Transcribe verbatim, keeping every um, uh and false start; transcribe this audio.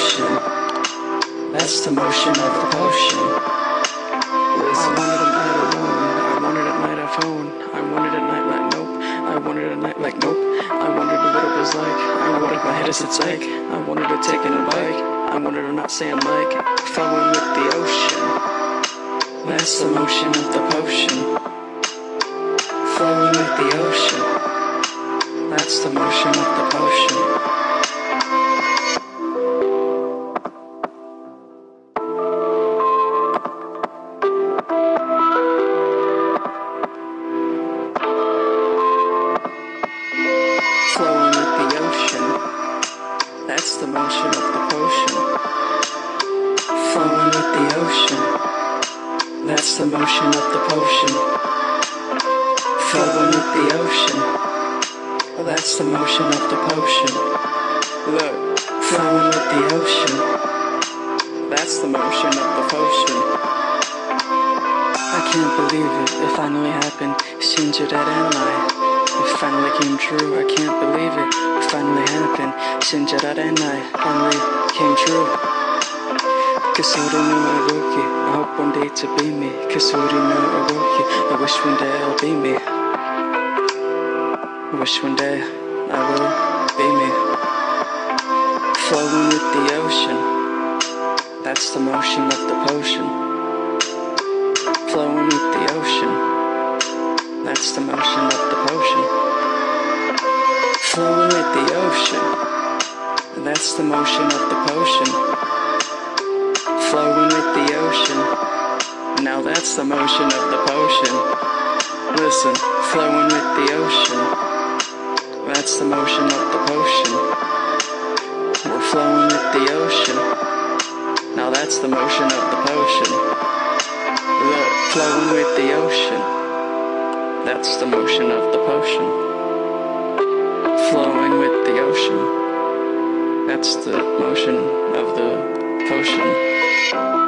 ocean. That's the motion of the potion. Listen. I wanted a night alone. I wanted a night of phone. I wanted a night like nope. I wanted a night like nope. I wondered what it was like. I wanted my head as its like. I wanted to take in a bike. I wanted to not saying like. Flowing with the ocean. That's the motion of the potion. Flowing with the ocean. That's the motion of the potion. Flowing with the ocean. That's the motion of the potion. Flowing with the ocean. That's the motion of the potion. Flowing with the ocean. That's the motion of the potion. Look, flowing with the ocean. That's the motion of the potion. I can't believe it. It finally happened. 신주라란 It finally came true. I can't believe it. It finally happened. 신주라란 finally came true. Kasuri no Aruki. I hope one day to be me. Kasuri no Aruki. I wish one day I'll be me. I wish one day I will be me. Flowing with the ocean. That's the motion of the potion. Flowing with the ocean. That's the motion of the potion. Flowing with the ocean. That's the motion of the potion. Flowing with the ocean. Now that's the motion of the potion. Listen, flowing with the ocean. That's the motion of the potion. We're flowing with the ocean. Now that's the motion of the potion. Look, flowing with the ocean. That's the motion of the potion. Flowing with the ocean. That's the motion of the potion.